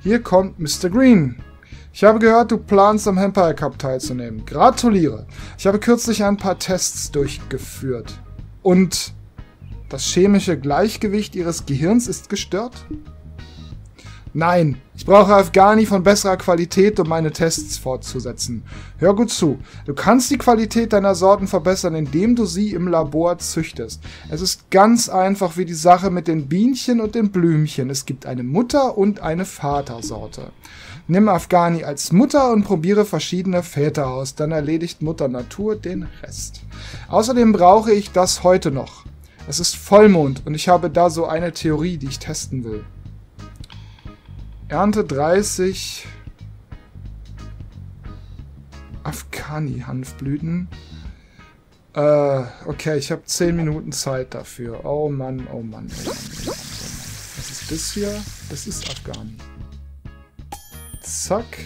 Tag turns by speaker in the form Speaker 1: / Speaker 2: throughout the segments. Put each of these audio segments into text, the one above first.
Speaker 1: Hier kommt Mr. Green. Ich habe gehört, du planst am Vampire Cup teilzunehmen. Gratuliere. Ich habe kürzlich ein paar Tests durchgeführt. Und das chemische Gleichgewicht ihres Gehirns ist gestört? Nein, ich brauche Afghani von besserer Qualität, um meine Tests fortzusetzen. Hör gut zu. Du kannst die Qualität deiner Sorten verbessern, indem du sie im Labor züchtest. Es ist ganz einfach wie die Sache mit den Bienchen und den Blümchen. Es gibt eine Mutter- und eine Vatersorte. Nimm Afghani als Mutter und probiere verschiedene Väter aus. Dann erledigt Mutter Natur den Rest. Außerdem brauche ich das heute noch. Es ist Vollmond und ich habe da so eine Theorie, die ich testen will. Ernte 30 Afghani-Hanfblüten. Okay, ich habe 10 Minuten Zeit dafür. Oh Mann, oh Mann, oh Mann, oh Mann, oh Mann. Was ist das hier? Das ist Afghani. Zack.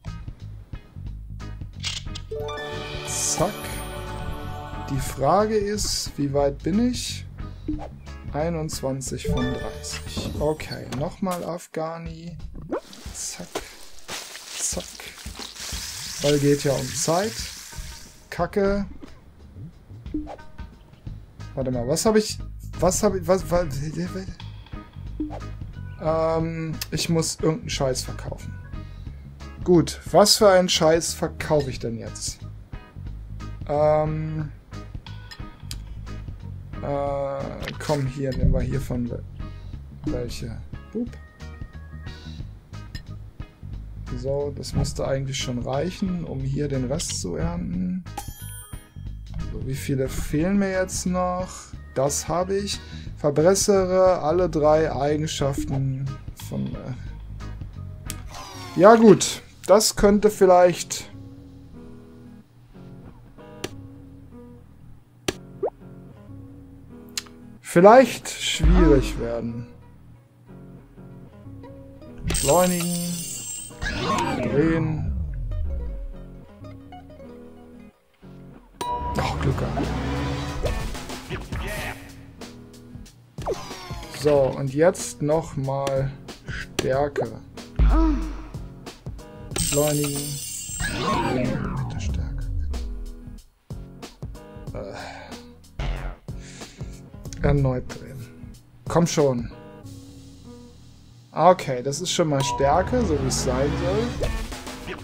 Speaker 1: Zack. Die Frage ist, wie weit bin ich? 21 von 30. Okay, nochmal Afghani. Zack. Zack. Weil geht ja um Zeit. Kacke. Warte mal, was habe ich... ich muss irgendeinen Scheiß verkaufen. Gut, was für einen Scheiß verkaufe ich denn jetzt? Komm, hier, nehmen wir hiervon welche. Boop. So, das müsste eigentlich schon reichen, um hier den Rest zu ernten. So, wie viele fehlen mir jetzt noch? Das habe ich. Verbessere alle 3 Eigenschaften von... Ja gut, das könnte vielleicht... schwierig werden. Beschleunigen. Drehen. Oh, Glück gehabt. So, und jetzt nochmal Stärke. Beschleunigen. Bitte Stärke. Erneut drehen. Komm schon. Okay, das ist schon mal Stärke, so wie es sein soll.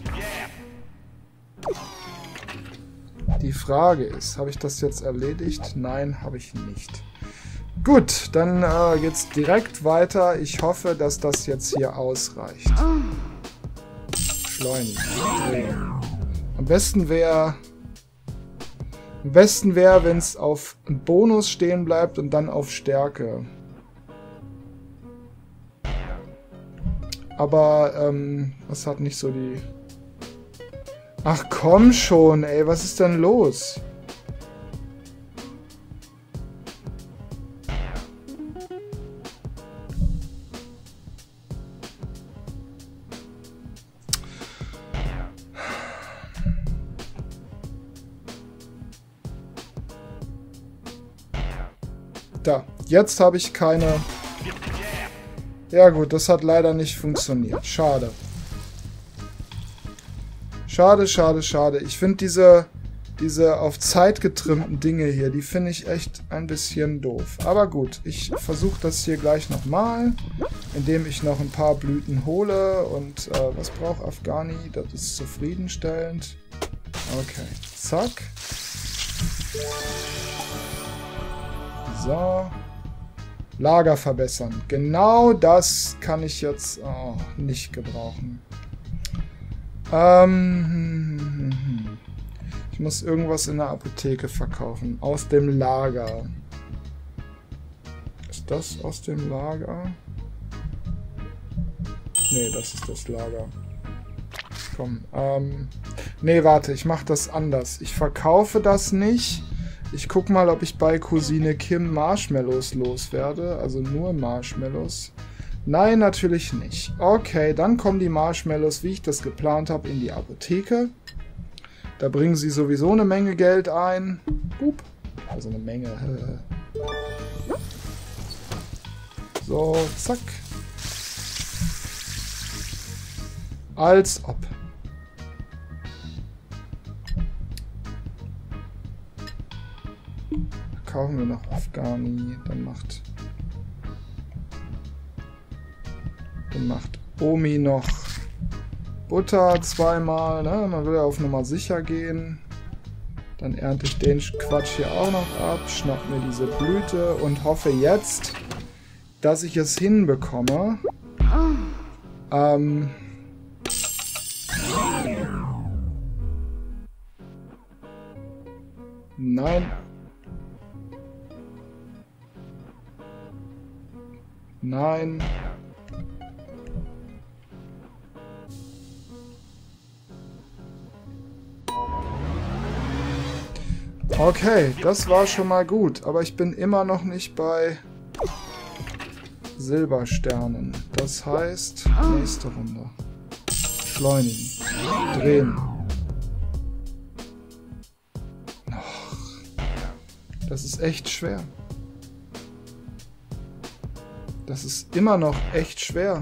Speaker 1: Die Frage ist, habe ich das jetzt erledigt? Nein, habe ich nicht. Gut, dann geht's direkt weiter. Ich hoffe, dass das jetzt hier ausreicht. Beschleunigen. Drehen. Am besten wäre... wenn es auf Bonus stehen bleibt und dann auf Stärke. Aber, das hat nicht so die... Ach komm schon, ey, was ist denn los? Da, jetzt habe ich keine... Ja gut, das hat leider nicht funktioniert. Schade. Schade, schade, schade. Ich finde diese auf Zeit getrimmten Dinge hier, die finde ich echt ein bisschen doof. Aber gut, ich versuche das hier gleich nochmal, indem ich noch ein paar Blüten hole. Und was braucht Afghani? Das ist zufriedenstellend. Okay, zack. So. Lager verbessern. Genau das kann ich jetzt nicht gebrauchen. Ich muss irgendwas in der Apotheke verkaufen. Aus dem Lager. Ist das aus dem Lager? Nee, das ist das Lager. Komm. Nee, warte, ich mache das anders. Ich verkaufe das nicht. Ich guck mal, ob ich bei Cousine Kim Marshmallows loswerde. Also nur Marshmallows. Nein, natürlich nicht. Okay, dann kommen die Marshmallows, wie ich das geplant habe, in die Apotheke. Da bringen sie sowieso eine Menge Geld ein. Hup. Also eine Menge. So, zack. Als ob. Kaufen wir noch Afghani. Dann macht Omi noch Butter zweimal. Ne? Man will ja auf Nummer sicher gehen. Dann ernte ich den Quatsch hier auch noch ab. Schnapp mir diese Blüte und hoffe jetzt, dass ich es hinbekomme. Nein. Nein. Okay, das war schon mal gut, aber ich bin immer noch nicht bei Silbersternen. Das heißt, nächste Runde. Beschleunigen. Drehen. Das ist echt schwer. Das ist immer noch echt schwer.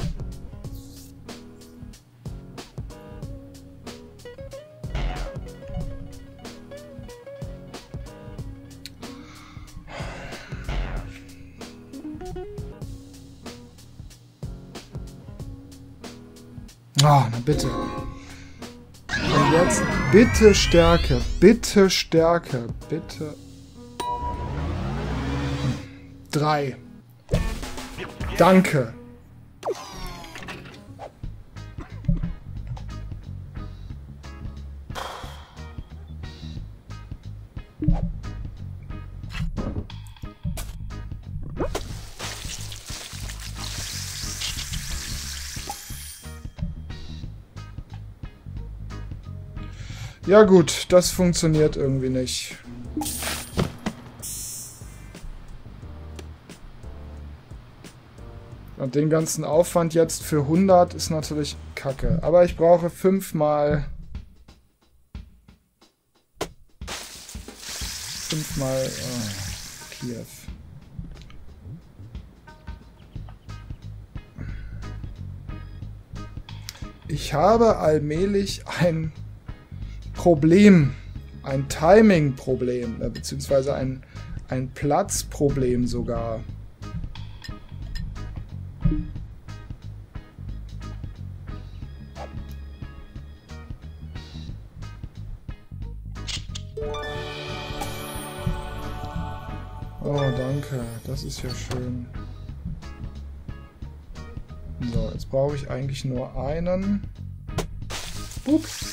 Speaker 1: Ah, na bitte. Und jetzt bitte Stärke. Bitte Stärke. Bitte. 3. Danke. Ja gut, das funktioniert irgendwie nicht. Und den ganzen Aufwand jetzt für 100 ist natürlich kacke. Aber ich brauche 5 mal Kiew. Ich habe allmählich ein Problem, ein Timing-Problem, beziehungsweise ein Platzproblem sogar. Oh, danke. Das ist ja schön. So, jetzt brauche ich eigentlich nur einen. Ups.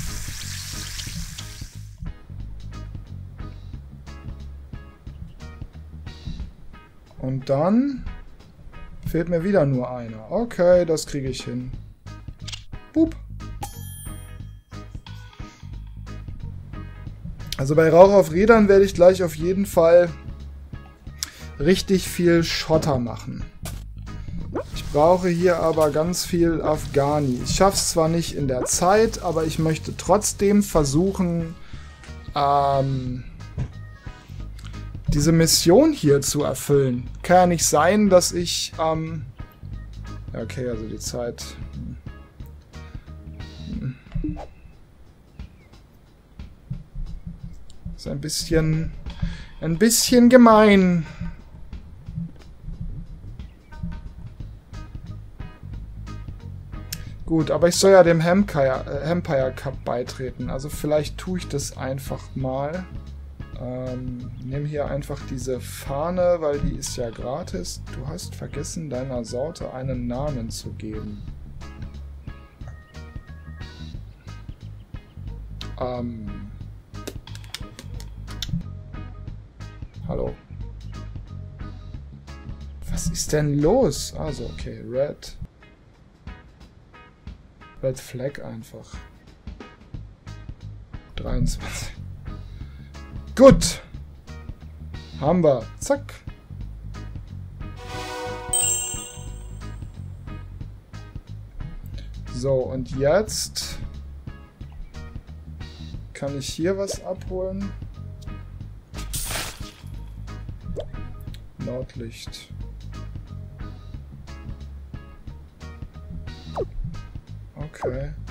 Speaker 1: Und dann fehlt mir wieder nur einer. Okay, das kriege ich hin. Boop. Also bei Rauch auf Rädern werde ich gleich auf jeden Fall richtig viel Schotter machen. Ich brauche hier aber ganz viel Afghani. Ich schaffe es zwar nicht in der Zeit, aber ich möchte trotzdem versuchen, diese Mission hier zu erfüllen. Kann ja nicht sein, dass ich, ja, okay, also die Zeit. Ist ein bisschen gemein. Gut, aber ich soll ja dem Empire Cup beitreten. Also vielleicht tue ich das einfach mal. Nehme hier einfach diese Fahne, weil die ist ja gratis. Du hast vergessen, deiner Sorte einen Namen zu geben. Hallo. Was ist denn los? Also, okay, Red Flag einfach. 23. Gut. Haben wir. Zack. So, und jetzt kann ich hier was abholen. Nordlicht. Okay.